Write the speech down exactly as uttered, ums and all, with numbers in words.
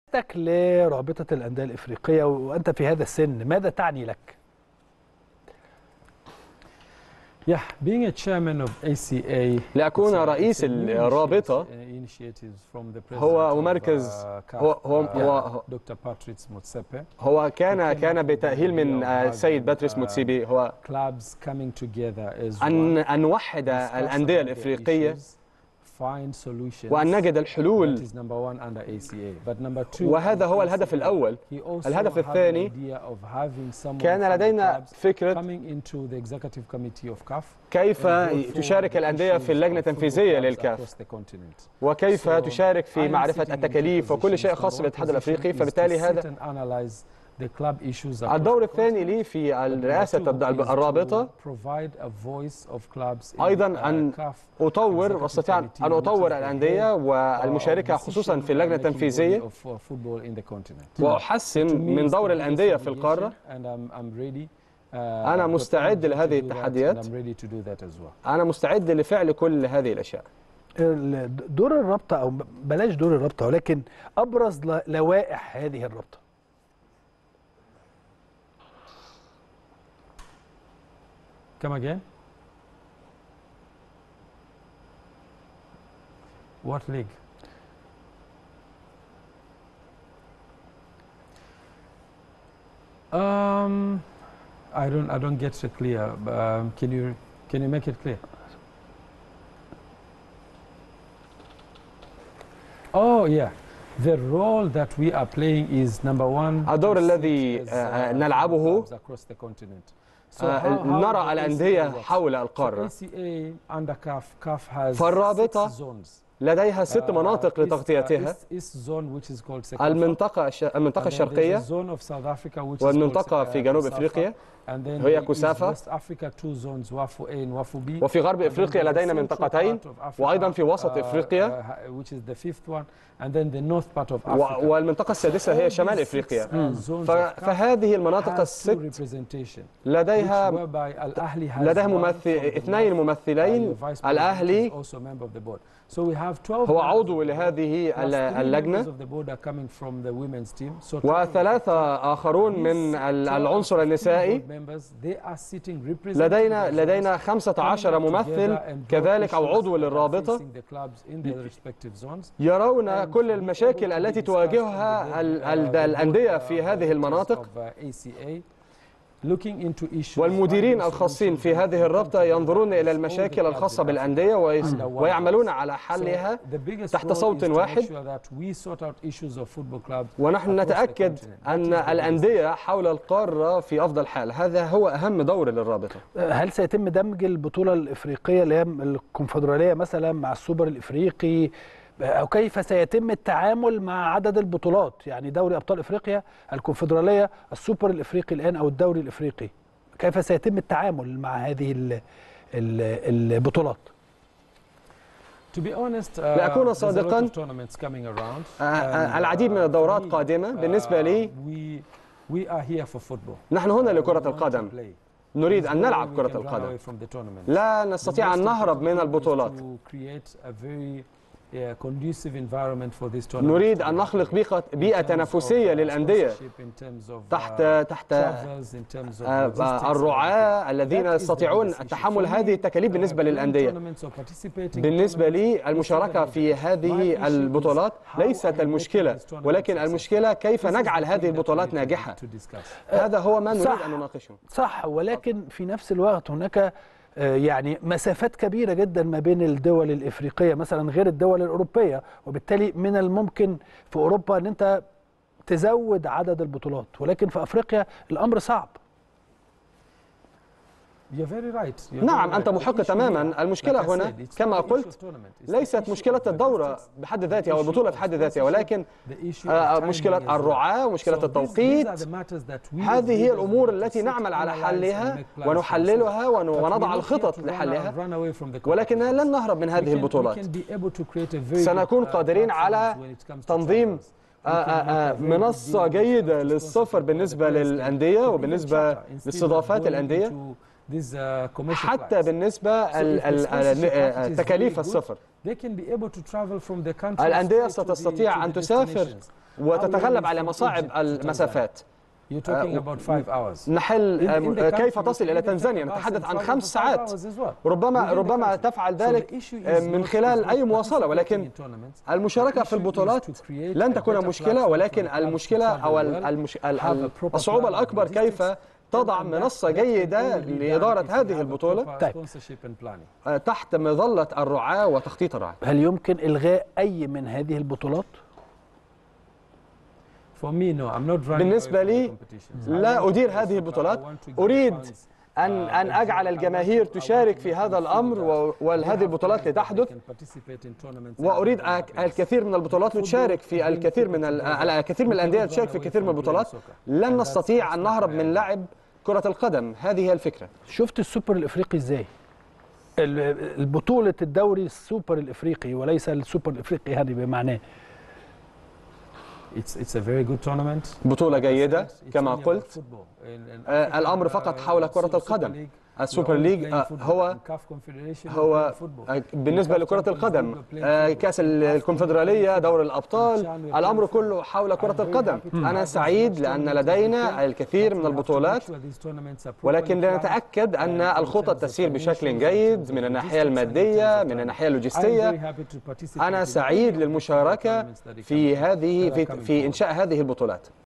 تك لرابطة الأندية الإفريقية وأنت في هذا السن ماذا تعني لك؟ Yeah, being a chairman of A C A. لأكون رئيس الرابطة هو مركز هو هو هو دكتور باتريس موتسيبي. هو كان كان بتأهيل من السيد باتريس موتسيبي هو أن أن نوحد الأندية الإفريقية وأن نجد الحلول، وهذا هو الهدف الأول. الهدف الثاني كان لدينا فكرة كيف تشارك الأندية في اللجنة التنفيذية للكاف وكيف تشارك في معرفة التكاليف وكل شيء خاص بالاتحاد الأفريقي. فبالتالي هذا الدور الثاني لي في رئاسة الرابطة، أيضا أن أطور واستطيع أن أطور الأندية والمشاركة خصوصا في اللجنة التنفيذية وأحسن من دور الأندية في القارة. أنا مستعد لهذه التحديات، أنا مستعد لفعل كل هذه الأشياء. دور الرابطة أو بلاش دور الرابطة ولكن أبرز لوائح هذه الرابطة. Come again? What league? Um, I don't. I don't get it clear. Um, can you can you make it clear? Oh yeah. The role that we are playing is number one. الدور الذي نلعبه نرى الأندية حول القارة. فالرابطة لديها ست مناطق لتغطيتها: المنطقة المنطقة الشرقية والمنطقة في جنوب أفريقيا هي كوسافا، وفي غرب أفريقيا لدينا منطقتين، وأيضا في وسط أفريقيا، والمنطقة السادسة هي شمال أفريقيا. فهذه المناطق الست لديها لديها ممثل اثنين ممثلين. الأهلي هو عضو لهذه اللجنة، وثلاثة آخرون من العنصر النسائي. لدينا لدينا خمسة عشر ممثل كذلك أو عضو للرابطة يرون كل المشاكل التي تواجهها الأندية في هذه المناطق، والمديرين الخاصين في هذه الرابطة ينظرون إلى المشاكل الخاصة بالأندية ويعملون على حلها تحت صوت واحد. ونحن نتأكد أن الأندية حول القارة في أفضل حال. هذا هو أهم دور للرابطة. هل سيتم دمج البطولة الإفريقية اللي هي الكونفدرالية مثلا مع السوبر الإفريقي، أو كيف سيتم التعامل مع عدد البطولات؟ يعني دوري أبطال إفريقيا، الكونفدرالية، السوبر الإفريقي الآن أو الدوري الإفريقي، كيف سيتم التعامل مع هذه ال ال البطولات؟ لأكون صادقا، العديد من الدورات قادمة. بالنسبة لي نحن هنا لكرة القدم، نريد أن نلعب كرة القدم، لا نستطيع أن نهرب من البطولات. نريد أن نخلق بيئة, بيئة تنافسية للأندية تحت تحت الرعاة الذين يستطيعون تحمل هذه التكاليف بالنسبة للأندية. بالنسبة لي المشاركة في هذه البطولات ليست المشكلة، ولكن المشكلة كيف نجعل هذه البطولات ناجحة. هذا هو ما نريد أن نناقشه. صح، ولكن في نفس الوقت هناك يعني مسافات كبيرة جدا ما بين الدول الإفريقية مثلا غير الدول الأوروبية، وبالتالي من الممكن في أوروبا أن أنت تزود عدد البطولات، ولكن في أفريقيا الأمر صعب. نعم، أنت محق تماما. المشكلة هنا كما قلت ليست مشكلة الدورة بحد ذاتها أو البطولة بحد ذاتها، ولكن مشكلة الرعاة ومشكلة التوقيت. هذه هي الأمور التي نعمل على حلها ونحللها ونضع الخطط لحلها، ولكننا لن نهرب من هذه البطولات. سنكون قادرين على تنظيم منصة جيدة للسفر بالنسبة للأندية وبالنسبة لاستضافات الأندية، حتى بالنسبة لتكاليف السفر. الأندية ستستطيع أن تسافر وتتغلب على مصاعب المسافات. نحل كيف تصل إلى تنزانيا؟ نتحدث عن خمس ساعات. ربما ربما تفعل ذلك من خلال أي مواصلة، ولكن المشاركة في البطولات لن تكون مشكلة، ولكن المشكلة أو المش... الصعوبة الأكبر كيف تضع منصة جيدة لإدارة هذه البطولة تحت مظلة الرعاة وتخطيط الرعاة. هل يمكن إلغاء أي من هذه البطولات؟ بالنسبة لي لا أدير هذه البطولات. أريد أن أن أجعل الجماهير تشارك في هذا الأمر وهذه البطولات لتحدث، وأريد الكثير من البطولات لتشارك في الكثير من الكثير من الأندية تشارك في الكثير من البطولات. لن نستطيع أن نهرب من لعب كرة القدم، هذه هي الفكرة. شفت السوبر الإفريقي إزاي؟ البطولة الدوري السوبر الإفريقي وليس السوبر الإفريقي يعني بمعناه. It's, it's a very good tournament. بطولة جيدة كما قلت. آه الأمر فقط حول كرة القدم. السوبر ليج آه هو هو آه بالنسبة لكرة القدم آه كأس الكونفدرالية، دوري الأبطال، الأمر كله حول كرة القدم. أنا سعيد لأن لدينا الكثير من البطولات، ولكن لنتأكد أن الخطط تسير بشكل جيد من الناحية المادية، من الناحية اللوجستية. أنا سعيد للمشاركة في هذه في, في إنشاء هذه البطولات.